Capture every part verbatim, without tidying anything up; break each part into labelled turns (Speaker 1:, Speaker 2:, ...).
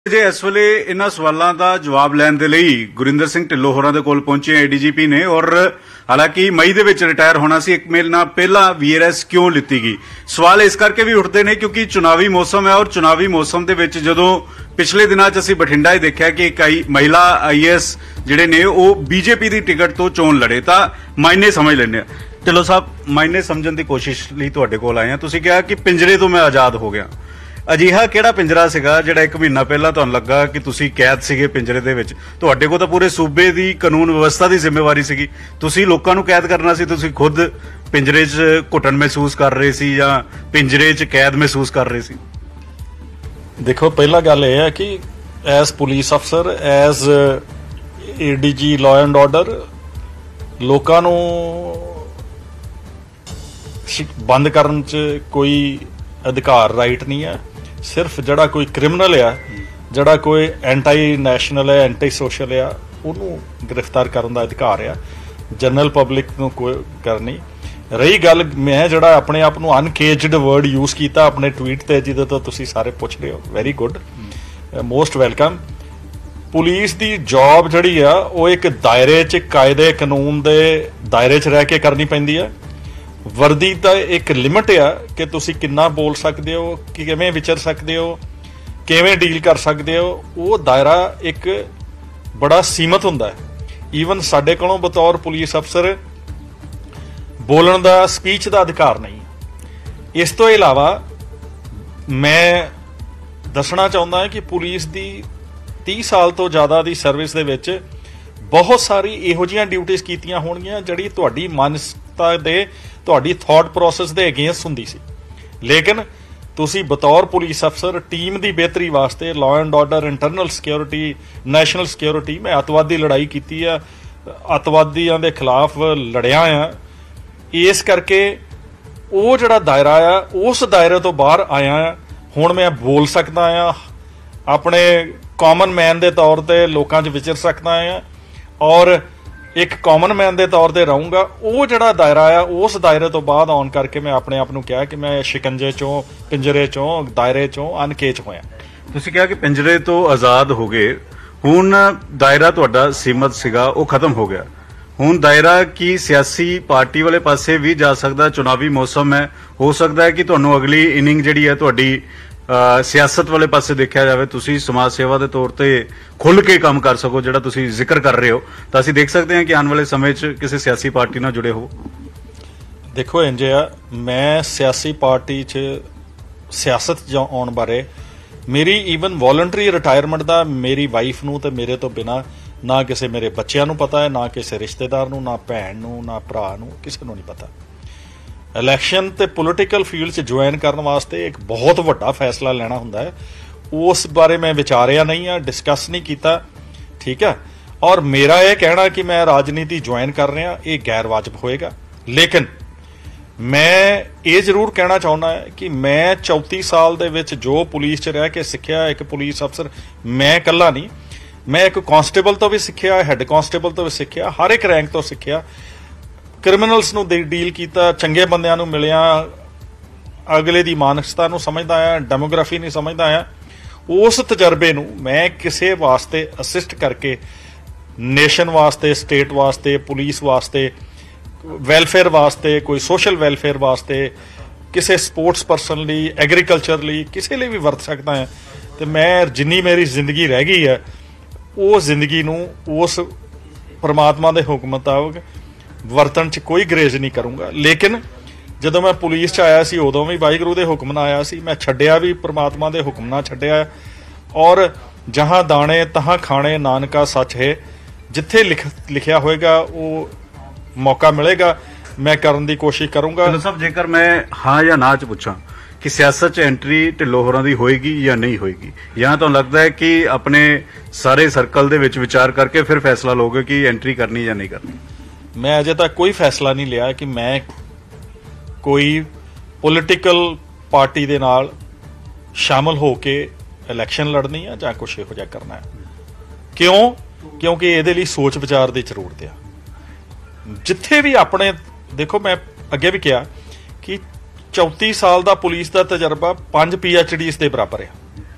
Speaker 1: जे इस वेले इन्हां सवालों का जवाब लैण दे लई गुरिंदर सिंह ढिल्लों होरां दे कोल पहुंचे ए डी जी पी ने। और हालांकि मई दे विच रिटायर होना सी, एक महीना पहला वी आर एस क्यों लित्ती गई, सवाल इस करके भी उठते हैं क्योंकि चुनावी मौसम है। और चुनावी मौसम दे विच जदों पिछले दिनां च असीं बठिंडा ही देखिया कि कई महिला आई ए एस जिहड़े ने वो बीजेपी की टिकट तो चोण लड़े, तां मायने समझ लैंदे आ। ढिल्लों साहब, मायने समझण की कोशिश लई तुहाडे कोल आए आ। तुसीं कहा कि पिंजरे तो मैं आज़ाद हो गया, अजिहा किहड़ा पिंजरा सीगा जिहड़ा एक महीना पहला तुहानूं लगा कि तुसीं कैद सीगे पिंजरे दे विच? तुहाडे कोल तां पूरे सूबे दी कानून व्यवस्था की जिम्मेवारी सीगी, तुसीं लोकां नूं कैद करना सी, तुसीं खुद पिंजरे च घुटन महसूस कर रहे सी या पिंजरे च कैद महसूस कर रहे सी?
Speaker 2: देखो, पहला गल यह है कि as police officer, as A D G law and order, लोकां नूं बंद करन च कोई अधिकार राइट नहीं है। सिर्फ जड़ा कोई क्रिमिनल आ, जड़ा कोई एंटी नैशनल है, एंटी सोशल आ, उन्होंने गिरफ्तार करने का अधिकार आ, जनरल पब्लिक को कोई करनी। रही गल, मैं जड़ा अपने आप को अनकेज्ड वर्ड यूज़ किया अपने ट्वीट ते, जिदे तो तुसी सारे पुछ रहे हो, very good, most welcome. Police की जॉब जड़ी आ वो एक दायरे च कायदे कानून के दायरे च रह के करनी पैंदी है। वर्दी का एक लिमिट आ कि तुसी कितना बोल सकते हो, किवें विचर सकते हो, किवें डील कर सकते हो, वो दायरा एक बड़ा सीमित हुंदा है। ईवन साडे कोलों बतौर पुलिस अफसर बोलण दा, स्पीच का अधिकार नहीं। इस तो इलावा मैं दसना चाहुंदा है कि पुलिस की तीस साल तो ज़्यादा की सर्विस दे विच बहुत सारी इहो जिहियां ड्यूटीज़ कीतियां होणगीਆਂ जिहड़ी तुहाडी मानसता दे, तुहाडी थॉट प्रोसैस दे अगेंस्ट हुंदी सी। लेकिन तुसी बतौर पुलिस अफसर टीम की बेहतरी वास्ते, law and order, internal security, national security, मैं अतवादी लड़ाई की है, अतवादियों के खिलाफ लड़िया आ। इस करके वो जिहड़ा दायरा आ उस दायरे तो बाहर आया आ। हुण मैं बोल सकदा आ, अपने कॉमन मैन के तौर पर लोगों च विचर सकदा आ और एक कॉमन मैन के तौर पर रहूँगा। वो जिहड़ा दायरा आ उस दायरे तो बाद आउण करके मैं अपने आप को कहा कि मैं शिकंजे चों, पिंजरे चों, दायरे चों अनकेच होया।
Speaker 1: तुसीं कहा कि पिंजरे तो आज़ाद हो गए, हुण दायरा तुहाडा सीमित सीगा वो खत्म हो गया, हुण दायरा की सियासी पार्टी वाले पासे भी जा सकदा? चुनावी मौसम है, हो सकता है कि तुहानूं अगली इनिंग जिहड़ी है तुहाडी सियासत वाले पासे देखा जाए, तुसी समाज सेवा के तौर पर खुल के काम कर सको, जिहड़ा तुसी जिक्र कर रहे हो, तो असीं देख सकते हैं कि आने वाले समय च किसी सियासी पार्टी नाल जुड़े हो?
Speaker 2: देखो इंज आ, मैं सियासी पार्टी च सियासत च आउण बारे, मेरी ईवन वॉलंटरी रिटायरमेंट का मेरी वाइफ नूं ते मेरे तो बिना ना किसी मेरे बच्चों नूं पता है, ना किसी रिश्तेदार नूं, ना भैन नूं, ना भरा नूं, किसी नूं नहीं पता। इलैक्शन ते पोलिटिकल फील्ड च ज्वाइन करने वास्ते एक बहुत वड्डा फैसला लेना हुंदा है, उस बारे मैं विचारिया नहीं है, डिस्कस नहीं किया, ठीक है। और मेरा यह कहना कि मैं राजनीति ज्वाइन कर रहा, ये गैर वाजिब होएगा। लेकिन मैं ये जरूर कहना चाहुंदा है कि मैं चौंती साल दे विच जो पुलिस च रह के सीखिया, एक पुलिस अफसर मैं कल्ला नहीं, मैं एक कांस्टेबल तो भी सीखिया, हैड कांस्टेबल तो भी सीखिया, हर एक रैंक तो सीखिया, क्रिमिनल्स नूं डील किया, चंगे बंदियां नूं मिलिया, अगले दी मानसता नूं समझदा आया, डेमोग्राफी नहीं समझदा आया। उस तजर्बे नूं मैं किसी वास्ते असिस्ट करके, नेशन वास्ते, स्टेट वास्ते, पुलिस वास्ते, वैलफेयर वास्ते, कोई सोशल वैलफेयर वास्ते, किसी स्पोर्ट्स परसन लई, एग्रीकल्चर लई, किसी लिए भी वरत सकता है। तो मैं जिन्नी मेरी जिंदगी रह गई है वो जिंदगी नूं उस परमात्मा के हुक्म मुताबिक वरतन च कोई ग्रेज नहीं करूँगा। लेकिन जदों मैं पुलिस च आया सी उदों भी वाहिगुरू के हुक्म नाल आया सी, मैं छड्डिया भी परमात्मा के हुक्म नाल छड्डिया। और जहाँ दाने तहाँ खाने नानका सच है, जिथे लिख लिखिया होएगा वो मौका मिलेगा, मैं करने की कोशिश करूँगा।
Speaker 1: ढिल्लों साहब, जेकर मैं हाँ या ना च पूछां कि सियासत च एंट्री ढिल्लों होरां दी होएगी या नहीं होएगी, या तो लगता है कि अपने सारे सर्कल दे विच विचार करके फिर फैसला लोगे कि एंट्री करनी या नहीं करनी?
Speaker 2: मैं अजे तक कोई फैसला नहीं लिया कि मैं कोई पोलिटिकल पार्टी दे नाल शामिल होके इलैक्शन लड़नी है जां कुछ इहो जिहा करना है। क्यों? क्योंकि इहदे लई सोच विचार की जरूरत है। जिथे भी अपने देखो, मैं अगे भी कहा कि चौंती साल का पुलिस का तजर्बा पांच पी एच डी इस दे बराबर है।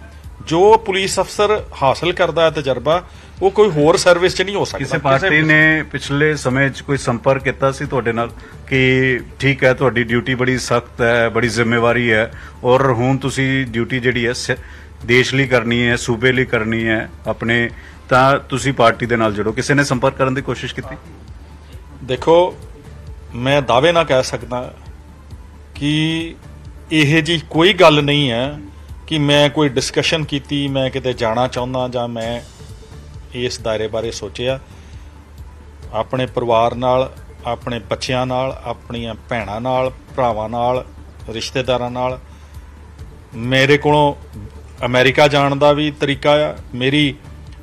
Speaker 2: ਜੋ ਪੁਲਿਸ ਅਫਸਰ ਹਾਸਲ ਕਰਦਾ ਹੈ ਤਜਰਬਾ, ਉਹ ਕੋਈ ਹੋਰ ਸਰਵਿਸ 'ਚ ਨਹੀਂ ਹੋ ਸਕਦਾ।
Speaker 1: ਕਿਸੇ ਪਾਰਟੀ ਨੇ ਪਿਛਲੇ ਸਮੇਂ 'ਚ ਕੋਈ ਸੰਪਰਕ ਕੀਤਾ ਸੀ ਤੁਹਾਡੇ ਨਾਲ ਕਿ ਠੀਕ ਹੈ ਤੁਹਾਡੀ ਡਿਊਟੀ ਬੜੀ ਸਖਤ ਹੈ, ਬੜੀ ਜ਼ਿੰਮੇਵਾਰੀ ਹੈ, ਔਰ ਹੁਣ ਤੁਸੀਂ ਡਿਊਟੀ ਜਿਹੜੀ ਹੈ ਸ- ਦੇਸ਼ ਲਈ ਕਰਨੀ ਹੈ, ਸੂਬੇ ਲਈ ਕਰਨੀ ਹੈ ਆਪਣੇ, ਤਾਂ ਤੁਸੀਂ ਪਾਰਟੀ ਦੇ ਨਾਲ ਜੁੜੋ? ਕਿਸੇ ਨੇ ਸੰਪਰਕ ਕਰਨ ਦੀ ਕੋਸ਼ਿਸ਼ ਕੀਤੀ?
Speaker 2: ਦੇਖੋ, ਮੈਂ ਦਾਅਵੇ ਨਾਲ ਕਹਿ ਸਕਦਾ ਕਿ ਇਹ ਜੀ ਕੋਈ ਗੱਲ ਨਹੀਂ ਹੈ ਕਿ ਮੈਂ ਕੋਈ ਡਿਸਕਸ਼ਨ ਕੀਤੀ, ਮੈਂ ਕਿਤੇ ਜਾਣਾ ਚਾਹੁੰਦਾ ਜਾਂ ਮੈਂ ਇਸ ਦਾਇਰੇ ਬਾਰੇ ਸੋਚਿਆ। ਆਪਣੇ ਪਰਿਵਾਰ ਨਾਲ, ਆਪਣੇ ਬੱਚਿਆਂ ਨਾਲ, ਆਪਣੀਆਂ ਭੈਣਾਂ ਨਾਲ, ਭਰਾਵਾਂ ਨਾਲ, ਰਿਸ਼ਤੇਦਾਰਾਂ ਨਾਲ ਮੇਰੇ ਕੋਲੋਂ ਅਮਰੀਕਾ ਜਾਣ ਦਾ ਵੀ ਤਰੀਕਾ ਆ। ਮੇਰੀ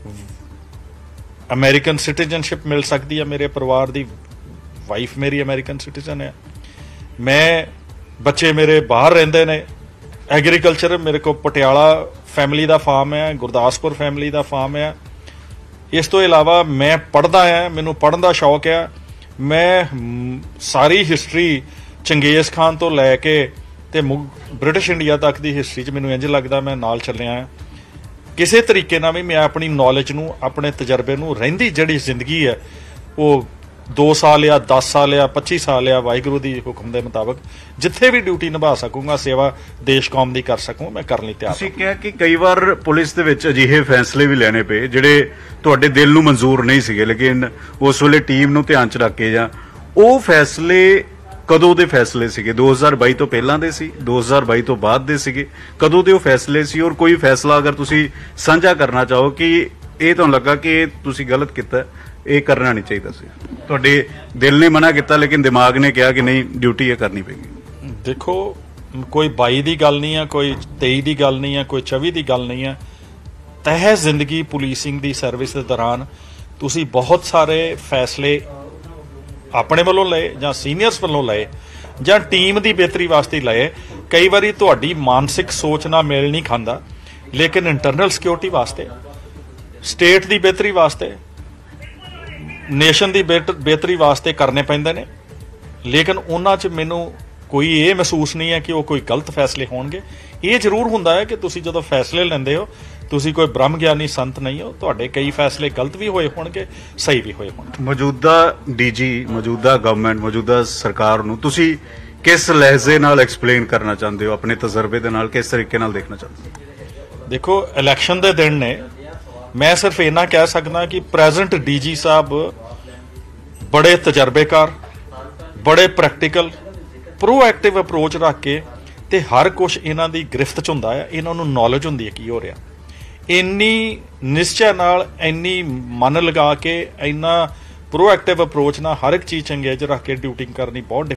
Speaker 2: ਅਮਰੀਕਨ ਸਿਟੀਜ਼ਨਸ਼ਿਪ ਮਿਲ ਸਕਦੀ ਹੈ, ਮੇਰੇ ਪਰਿਵਾਰ ਦੀ ਵਾਈਫ ਮੇਰੀ ਅਮਰੀਕਨ ਸਿਟੀਜ਼ਨ ਹੈ। ਮੈਂ ਬੱਚੇ ਮੇਰੇ ਬਾਹਰ ਰਹਿੰਦੇ ਨੇ। ਐਗਰੀਕਲਚਰ, ਮੇਰੇ ਕੋਲ ਪਟਿਆਲਾ ਫੈਮਿਲੀ ਦਾ ਫਾਰਮ ਹੈ, ਗੁਰਦਾਸਪੁਰ ਫੈਮਿਲੀ ਦਾ ਫਾਰਮ ਹੈ। ਇਸ ਤੋਂ ਇਲਾਵਾ ਮੈਂ ਪੜ੍ਹਦਾ ਹਾਂ, ਮੈਨੂੰ ਪੜ੍ਹਨ ਦਾ ਸ਼ੌਕ ਆ। ਮੈਂ ਸਾਰੀ ਹਿਸਟਰੀ ਚੰਗੇਜ਼ ਖਾਨ ਤੋਂ ਲੈ ਕੇ ਤੇ ਬ੍ਰਿਟਿਸ਼ ਇੰਡੀਆ ਤੱਕ ਦੀ ਹਿਸਟਰੀ 'ਚ ਮੈਨੂੰ ਇੰਝ ਲੱਗਦਾ ਮੈਂ ਨਾਲ ਚੱਲਿਆ ਹਾਂ। ਕਿਸੇ ਤਰੀਕੇ ਨਾਲ ਵੀ ਮੈਂ ਆਪਣੀ ਨੌਲੇਜ ਨੂੰ, ਆਪਣੇ ਤਜਰਬੇ ਨੂੰ, ਰਹਿੰਦੀ ਜਿਹੜੀ ਜ਼ਿੰਦਗੀ ਹੈ ਉਹ ਦੋ ਸਾਲ ਜਾਂ ਦਸ ਸਾਲ ਜਾਂ ਪੱਚੀ ਸਾਲ ਜਾਂ ਵਾਹਿਗੁਰੂ ਦੀ ਹੁਕਮ ਦੇ ਮੁਤਾਬਕ ਜਿੱਥੇ ਵੀ ਡਿਊਟੀ ਨਿਭਾ ਸਕੂੰਗਾ, ਸੇਵਾ ਦੇਸ਼ ਕੌਮ ਦੀ ਕਰ ਸਕੂੰ, ਮੈਂ ਕਰਨ ਲਈ ਤਿਆਰ ਹਾਂ।
Speaker 1: ਤੁਸੀਂ ਕਿਹਾ ਕਿ ਕਈ ਵਾਰ ਪੁਲਿਸ ਦੇ ਵਿੱਚ ਅਜਿਹੇ ਫੈਸਲੇ ਵੀ ਲੈਣੇ ਪਏ ਜਿਹੜੇ ਤੁਹਾਡੇ ਦਿਲ ਨੂੰ ਮਨਜ਼ੂਰ ਨਹੀਂ ਸੀਗੇ, ਲੇਕਿਨ ਉਸ ਵੇਲੇ ਟੀਮ ਨੂੰ ਧਿਆਨ 'ਚ ਰੱਖ ਕੇ, ਜਾਂ ਉਹ ਫੈਸਲੇ ਕਦੋਂ ਦੇ ਫੈਸਲੇ ਸੀਗੇ? ਦੋ ਹਜ਼ਾਰ ਬਾਈ ਤੋਂ ਪਹਿਲਾਂ ਦੇ ਸੀ, ਦੋ ਹਜ਼ਾਰ ਬਾਈ ਤੋਂ ਬਾਅਦ ਦੇ ਸੀਗੇ? ਕਦੋਂ ਦੇ ਉਹ ਫੈਸਲੇ ਸੀ? ਔਰ ਕੋਈ ਫੈਸਲਾ ਅਗਰ ਤੁਸੀਂ ਸਾਂਝਾ ਕਰਨਾ ਚਾਹੋ ਕਿ ਇਹ ਤੁਹਾਨੂੰ ਲੱਗਾ ਕਿ ਇਹ ਤੁਸੀਂ ਗਲਤ ਕੀਤਾ, ਇਹ ਕਰਨਾ ਨਹੀਂ ਚਾਹੀਦਾ ਸੀ, ਤੁਹਾਡੇ ਦਿਲ ਨੇ ਮਨਾ ਕੀਤਾ ਲੇਕਿਨ ਦਿਮਾਗ ਨੇ ਕਿਹਾ ਕਿ ਨਹੀਂ ਡਿਊਟੀ ਇਹ ਕਰਨੀ ਪਏਗੀ?
Speaker 2: ਦੇਖੋ, ਕੋਈ ਬਾਈ ਦੀ ਗੱਲ ਨਹੀਂ ਆ, ਕੋਈ ਤੇਈ ਦੀ ਗੱਲ ਨਹੀਂ ਆ, ਕੋਈ ਚੌਵੀ ਦੀ ਗੱਲ ਨਹੀਂ ਆ। ਤਹਿ ਜ਼ਿੰਦਗੀ ਪੁਲਿਸਿੰਗ ਦੀ ਸਰਵਿਸ ਦੇ ਦੌਰਾਨ ਤੁਸੀਂ ਬਹੁਤ ਸਾਰੇ ਫੈਸਲੇ ਆਪਣੇ ਵੱਲੋਂ ਲਏ ਜਾਂ ਸੀਨੀਅਰਸ ਵੱਲੋਂ ਲਏ ਜਾਂ ਟੀਮ ਦੀ ਬਿਹਤਰੀ ਵਾਸਤੇ ਲਏ। ਕਈ ਵਾਰੀ ਤੁਹਾਡੀ ਮਾਨਸਿਕ ਸੋਚ ਨਾਲ ਮੇਲ ਨਹੀਂ ਖਾਂਦਾ, ਲੇਕਿਨ ਇੰਟਰਨਲ ਸਿਕਿਉਰਿਟੀ ਵਾਸਤੇ, ਸਟੇਟ ਦੀ ਬਿਹਤਰੀ ਵਾਸਤੇ, ਨੇਸ਼ਨ ਦੀ ਬਿਹਤਰੀ ਵਾਸਤੇ ਕਰਨੇ ਪੈਂਦੇ ਨੇ। ਲੇਕਿਨ ਉਹਨਾਂ 'ਚ ਮੈਨੂੰ ਕੋਈ ਇਹ ਮਹਿਸੂਸ ਨਹੀਂ ਹੈ ਕਿ ਉਹ ਕੋਈ ਗਲਤ ਫੈਸਲੇ ਹੋਣਗੇ। ਇਹ ਜ਼ਰੂਰ ਹੁੰਦਾ ਹੈ ਕਿ ਤੁਸੀਂ ਜਦੋਂ ਫੈਸਲੇ ਲੈਂਦੇ ਹੋ, ਤੁਸੀਂ ਕੋਈ ਬ੍ਰਹਮ ਗਿਆਨੀ ਸੰਤ ਨਹੀਂ ਹੋ, ਤੁਹਾਡੇ ਕਈ ਫੈਸਲੇ ਗਲਤ ਵੀ ਹੋਏ ਹੋਣਗੇ, ਸਹੀ ਵੀ ਹੋਏ ਹੋਣਗੇ।
Speaker 1: ਮੌਜੂਦਾ ਡੀਜੀ, ਮੌਜੂਦਾ ਗਵਰਨਮੈਂਟ, ਮੌਜੂਦਾ ਸਰਕਾਰ ਨੂੰ ਤੁਸੀਂ ਕਿਸ ਲਹਿਜ਼ੇ ਨਾਲ ਐਕਸਪਲੇਨ ਕਰਨਾ ਚਾਹੁੰਦੇ ਹੋ? ਆਪਣੇ ਤਜਰਬੇ ਦੇ ਨਾਲ ਕਿਸ ਤਰੀਕੇ ਨਾਲ ਦੇਖਣਾ ਚਾਹੁੰਦੇ ਹੋ?
Speaker 2: ਦੇਖੋ, ਇਲੈਕਸ਼ਨ ਦੇ ਦਿਨ ਨੇ। ਮੈਂ ਸਿਰਫ ਇੰਨਾ ਕਹਿ ਸਕਦਾ ਕਿ ਪ੍ਰੈਜ਼ੈਂਟ ਡੀਜੀ ਸਾਹਿਬ ਬੜੇ ਤਜਰਬੇਕਾਰ, ਬੜੇ ਪ੍ਰੈਕਟੀਕਲ, ਪ੍ਰੋਐਕਟਿਵ ਅਪਰੋਚ ਰੱਖ ਕੇ ਤੇ ਹਰ ਕੁਝ ਇਹਨਾਂ ਦੀ ਗ੍ਰਿਫਤ 'ਚ ਹੁੰਦਾ ਹੈ। ਇਹਨਾਂ ਨੂੰ ਨੌਲੇਜ ਹੁੰਦੀ ਹੈ ਕੀ ਹੋ ਰਿਹਾ। ਇੰਨੀ ਨਿਸ਼ਚੈ ਨਾਲ, ਇੰਨੀ ਮਨ ਲਗਾ ਕੇ, ਇੰਨਾ ਪ੍ਰੋਐਕਟਿਵ ਅਪਰੋਚ ਨਾਲ ਹਰ ਇੱਕ ਚੀਜ਼ ਚੰਗੇਜ ਰੱਖ ਕੇ ਡਿਊਟੀ ਕਰਨੀ ਬਹੁਤ